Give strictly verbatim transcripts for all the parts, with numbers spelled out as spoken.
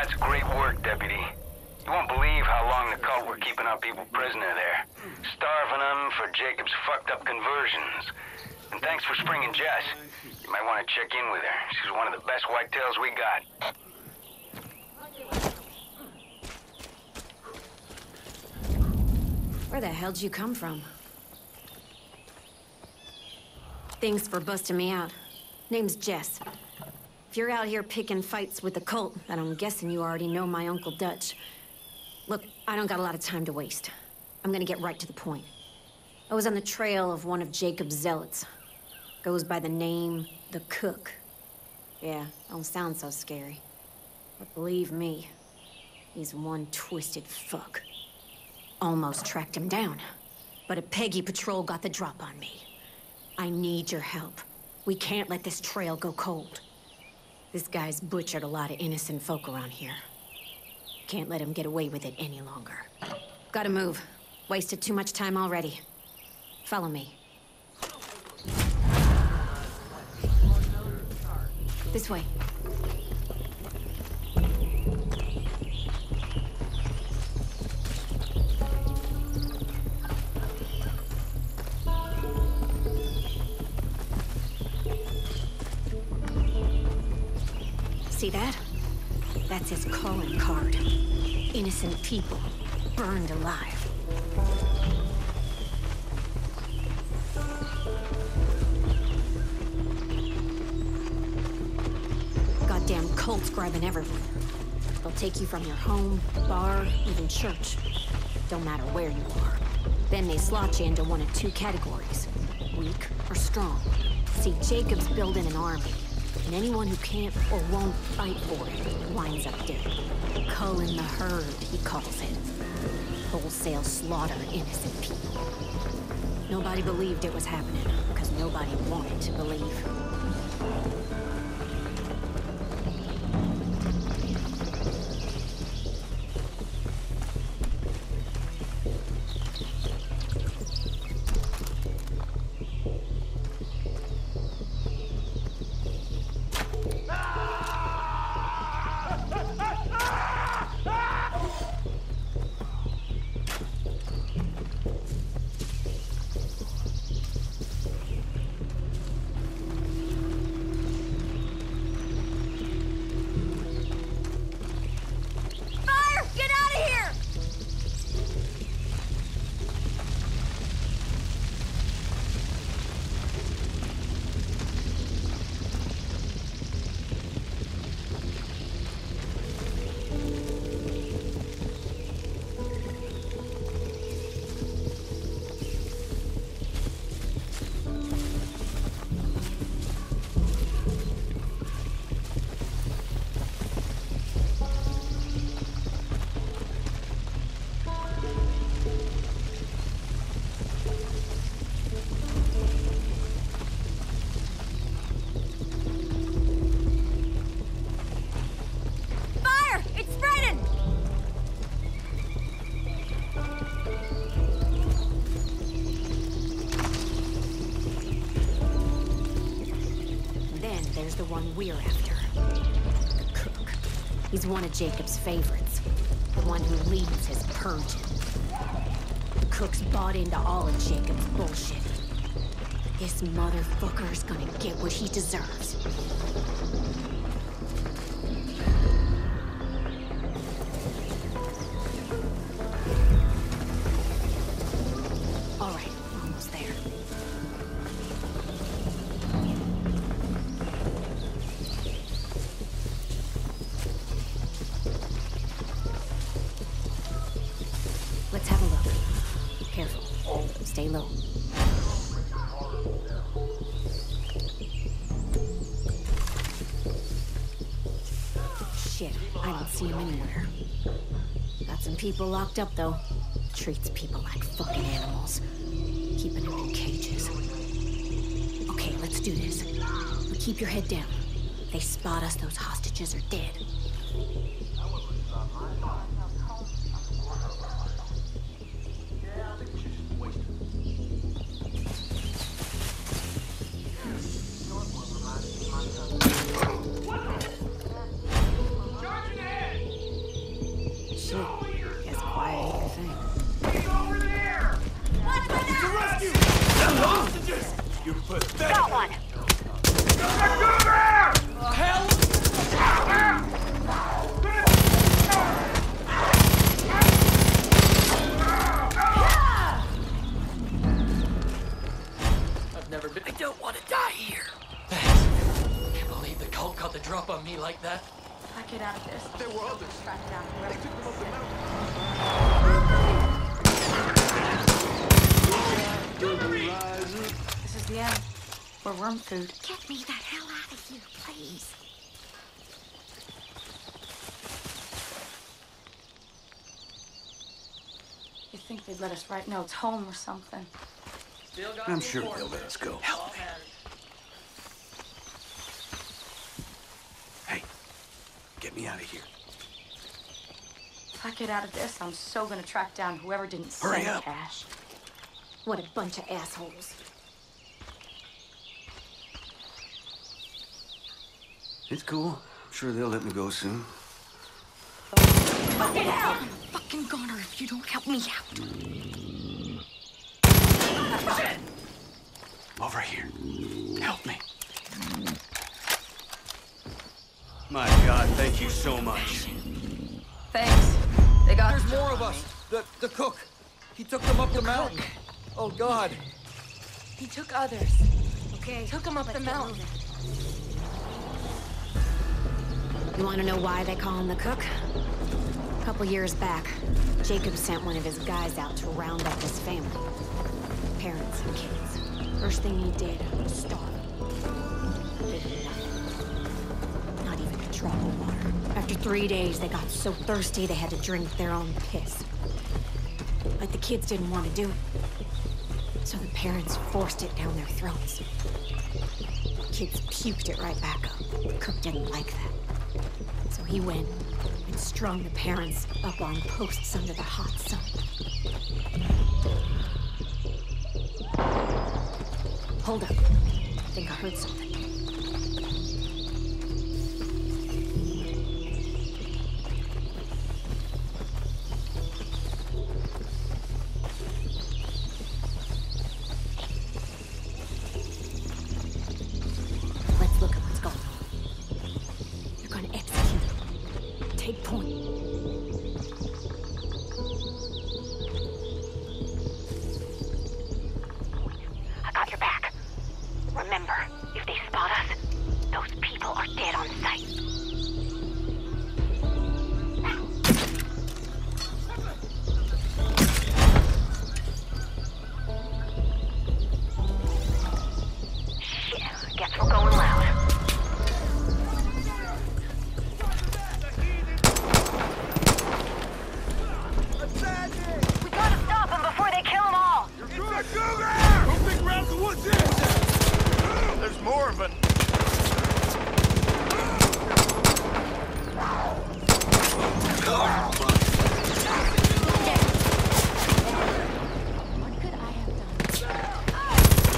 That's great work, Deputy. You won't believe how long the cult were keeping our people prisoner there. Starving them for Jacob's fucked up conversions. And thanks for springing Jess. You might want to check in with her. She's one of the best whitetails we got. Where the hell'd you come from? Thanks for busting me out. Name's Jess. If you're out here picking fights with the cult, then I'm guessing you already know my Uncle Dutch. Look, I don't got a lot of time to waste. I'm gonna get right to the point. I was on the trail of one of Jacob's zealots. Goes by the name The Cook. Yeah, don't sound so scary. But believe me, he's one twisted fuck. Almost tracked him down, but a Peggy patrol got the drop on me. I need your help. We can't let this trail go cold. This guy's butchered a lot of innocent folk around here. Can't let him get away with it any longer. Gotta move. Wasted too much time already. Follow me. This way. See that? That's his calling card. Innocent people, burned alive. Goddamn cults grabbing everyone. They'll take you from your home, bar, even church. Don't matter where you are. Then they slot you into one of two categories. Weak or strong. See, Jacob's building an army. And anyone who can't or won't fight for it winds up dead. Culling the herd, he calls it. Wholesale slaughter innocent people. Nobody believed it was happening, because nobody wanted to believe. There's the one we're after. The Cook. He's one of Jacob's favorites. The one who leads his purging. The Cook's bought into all of Jacob's bullshit. This motherfucker's gonna get what he deserves. All right, we're almost there. Let's have a look. Careful. Stay low. Shit, I don't see him anywhere. Got some people locked up, though. Treats people like fucking animals. Keeping them in cages. Okay, let's do this. But keep your head down. If they spot us, those hostages are dead. got one! Uh, hell! I've never been... I don't want to die here. Thanks. Can't believe the cult got the drop on me like that. I get out of this. There were others. Track down They took them up the mountain. This is the end. We're worm food. Get me the hell out of here, please. You think they'd let us write notes home or something? I'm sure they'll let us go. Help me. Hey, get me out of here. If I get out of this, I'm so gonna track down whoever didn't Hurry send up. cash. What a bunch of assholes. It's cool. I'm sure they'll let me go soon. Fucking hell! I'm a fucking goner if you don't help me out. Over here. Help me. My God, thank you so much. Thanks. They got. There's more of us. The the cook. He took them up the mountain. Oh God. He took others. Okay. Took them up the mountain. You want to know why they call him the cook? A couple years back, Jacob sent one of his guys out to round up his family. Parents and kids. First thing he did was starve. Did nothing. Not even a drop of water. After three days, they got so thirsty they had to drink their own piss. Like the kids didn't want to do it. So the parents forced it down their throats. Kids puked it right back up. The cook didn't like that. So he went and strung the parents up on posts under the hot sun. Hold up. I think I heard something. Let's look at what's going on. They're going to execute. Take point. I got your back. Remember, if they spot us, those people are dead on sight. Shit, guess we're going loud. We gotta stop them before they kill them all! Don't think around the woods here! There's more, but... What could I have done?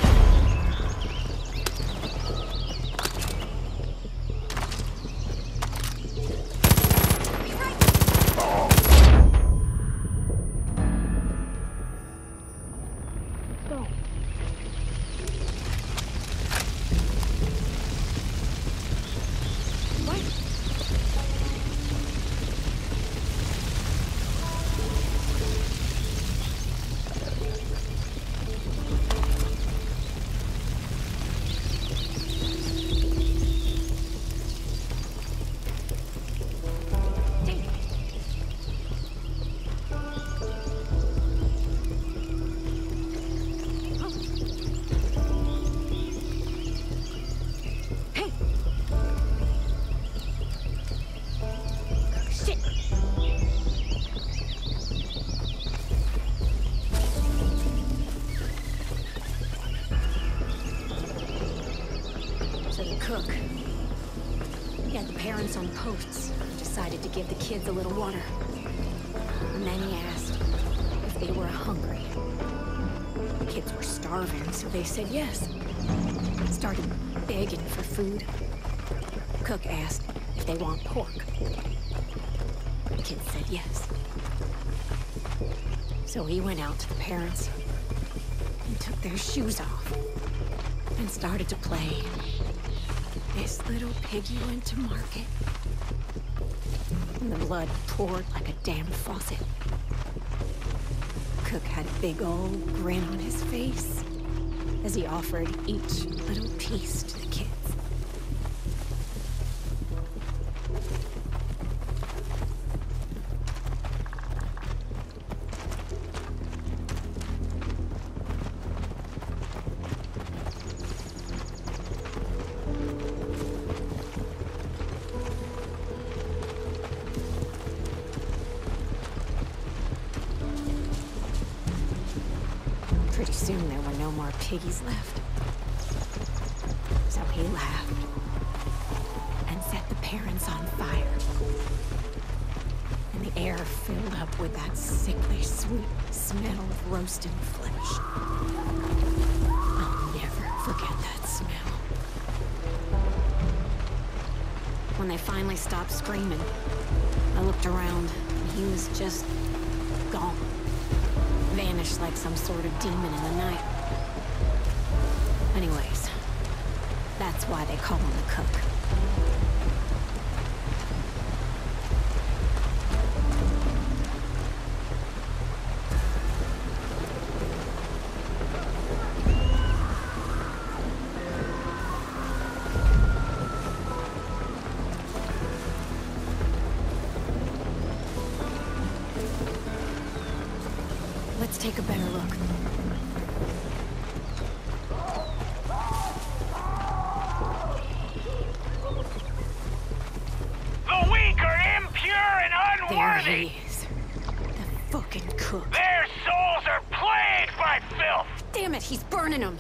Hey! Shit! So the cook, he had the parents on posts and decided to give the kids a little water. And then he asked if they were hungry. The kids were starving, so they said yes. Started begging for food. The cook asked if they want pork. The kids said yes. So he went out to the parents and took their shoes off. and started to play. This little piggy went to market, and the blood poured like a damn faucet. Cook had a big old grin on his face as he offered each little piece to the kids. Pretty soon there were no more piggies left. So he laughed and set the parents on fire. And the air filled up with that sickly sweet smell of roasted flesh. I'll never forget that smell. When they finally stopped screaming, I looked around and he was just gone. Vanished like some sort of demon in the night. Anyways, that's why they call him the Cook. Let's take a better look. The weak are impure and There unworthy! he is. The fucking Cook. Their souls are plagued by filth! Damn it, he's burning them!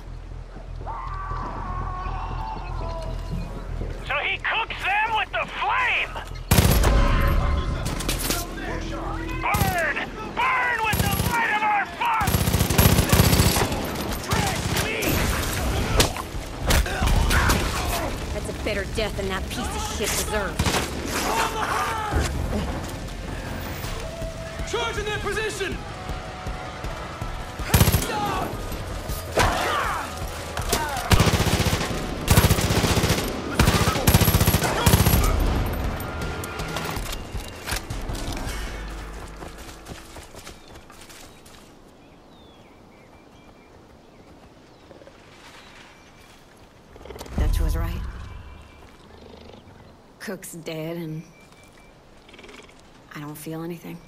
So he cooks them with the flame! Burn! Burn with the light of our fun! That's a better death than that piece of shit deserved. Charge in their position! Dutch was right. Cook's dead, and I don't feel anything.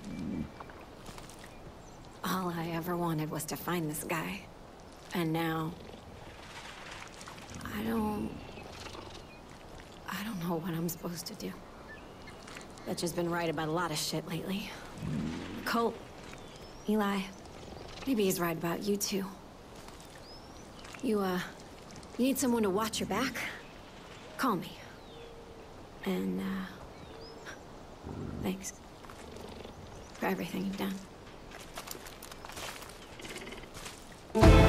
All I ever wanted was to find this guy. And now... I don't... I don't know what I'm supposed to do. Dutch has been right about a lot of shit lately. Colt, Eli, maybe he's right about you too. You, uh... You need someone to watch your back? Call me. And, uh... thanks. For everything you've done.